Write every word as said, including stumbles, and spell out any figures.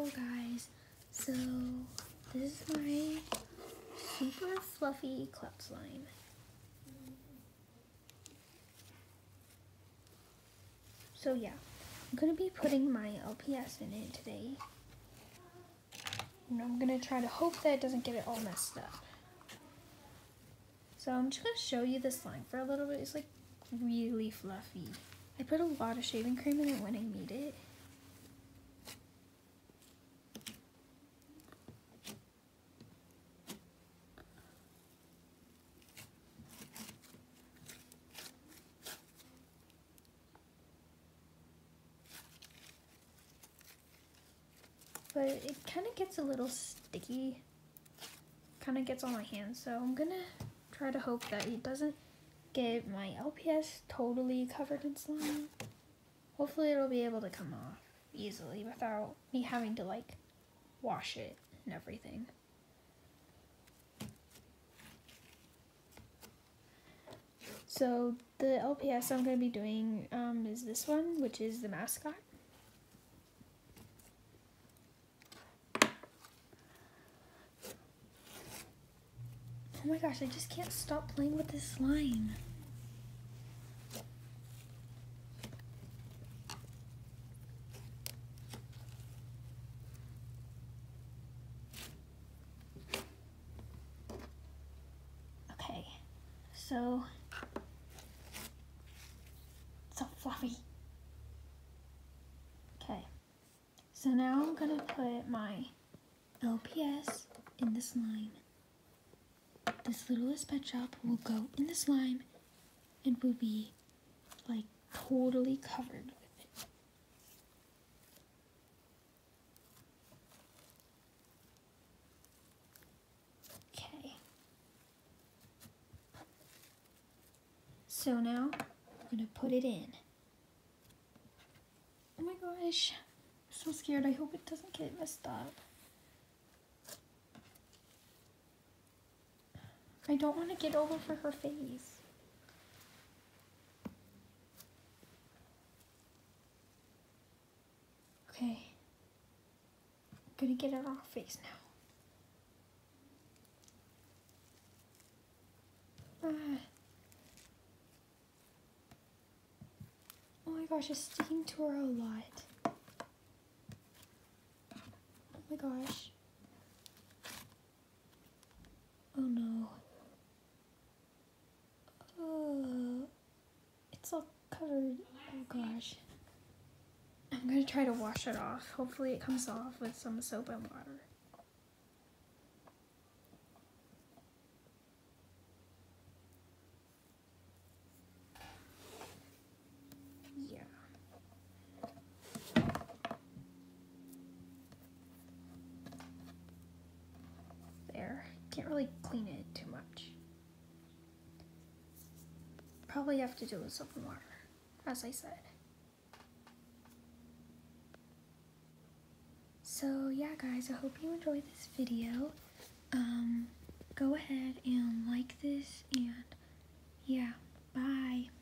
guys, so this is my super fluffy cloud slime. So yeah, I'm going to be putting my L P S in it today. And I'm going to try to hope that it doesn't get it all messed up. So I'm just going to show you the slime for a little bit. It's like really fluffy. I put a lot of shaving cream in it when I made it. But it kind of gets a little sticky, kind of gets on my hands, so I'm gonna try to hope that it doesn't get my L P S totally covered in slime. Hopefully it'll be able to come off easily without me having to like wash it and everything. So the L P S I'm gonna be doing um, is this one, which is the mascot. Oh my gosh, I just can't stop playing with this slime. Okay, so, it's so fluffy. Okay, so now I'm gonna put my L P S in the slime. This Littlest Pet Shop will go in the slime and will be like totally covered with it. Okay. So now I'm gonna put it in. Oh my gosh, I'm so scared. I hope it doesn't get messed up. I don't want to get all over her face. Okay. I'm gonna get it on her face now. Ah. Oh my gosh, it's sticking to her a lot. Oh my gosh. Oh no. Oh, it's all covered. Oh gosh. I'm gonna try to wash it off. Hopefully it comes off with some soap and water. Yeah. There. Can't really clean it too much. Probably have to do with soap and water, as I said. So yeah guys, I hope you enjoyed this video. Um, go ahead and like this, and yeah, bye.